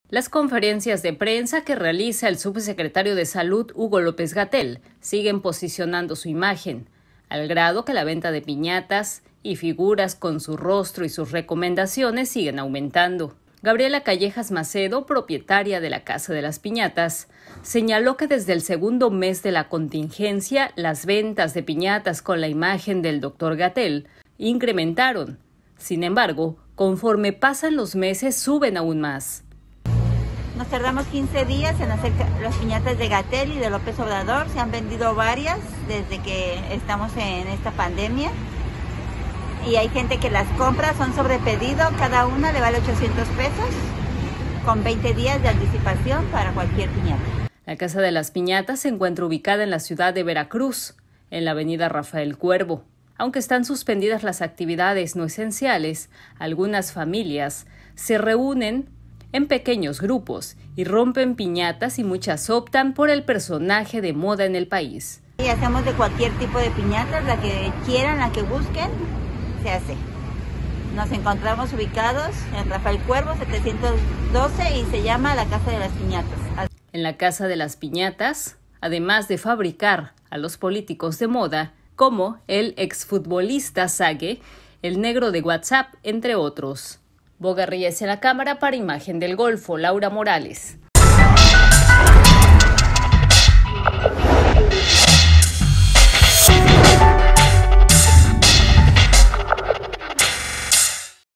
Las conferencias de prensa que realiza el subsecretario de Salud, Hugo López-Gatell, siguen posicionando su imagen, al grado que la venta de piñatas y figuras con su rostro y sus recomendaciones siguen aumentando. Gabriela Callejas Macedo, propietaria de la Casa de las Piñatas, señaló que desde el segundo mes de la contingencia, las ventas de piñatas con la imagen del Dr. Gatell incrementaron. Sin embargo, conforme pasan los meses, suben aún más. Nos tardamos 15 días en hacer las piñatas de Gatell y de López Obrador. Se han vendido varias desde que estamos en esta pandemia. Y hay gente que las compra, son sobre pedido, cada una le vale 800 pesos, con 20 días de anticipación para cualquier piñata. La Casa de las Piñatas se encuentra ubicada en la ciudad de Veracruz, en la avenida Rafael Cuervo. Aunque están suspendidas las actividades no esenciales, algunas familias se reúnen en pequeños grupos y rompen piñatas y muchas optan por el personaje de moda en el país. Y hacemos de cualquier tipo de piñatas, la que quieran, la que busquen, se hace. Nos encontramos ubicados en Rafael Cuervo 712 y se llama la Casa de las Piñatas. En la Casa de las Piñatas, además de fabricar a los políticos de moda, como el exfutbolista Sague, el negro de WhatsApp, entre otros. Boga Reyes en la cámara para Imagen del Golfo, Laura Morales.